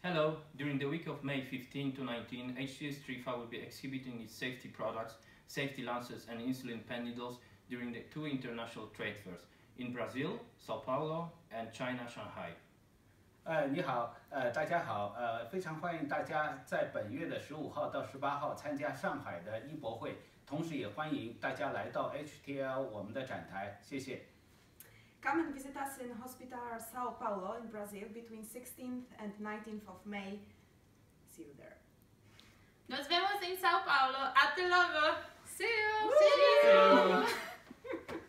Hello, during the week of May 15 to 19, HTL-STREFA will be exhibiting its safety products, safety lancers and insulin pen needles during the 2 international trade fairs in Brazil, Sao Paulo and China, Shanghai. 你好，大家好，非常欢迎大家在本月的15号到18号参加上海的医博会，同时也欢迎大家来到 HTL 我们的展台，谢谢。 Come and visit us in Hospitalar, Sao Paulo in Brazil between 16th and 19th of May. See you there. Nos vemos em São Paulo. Até logo. See you. See you.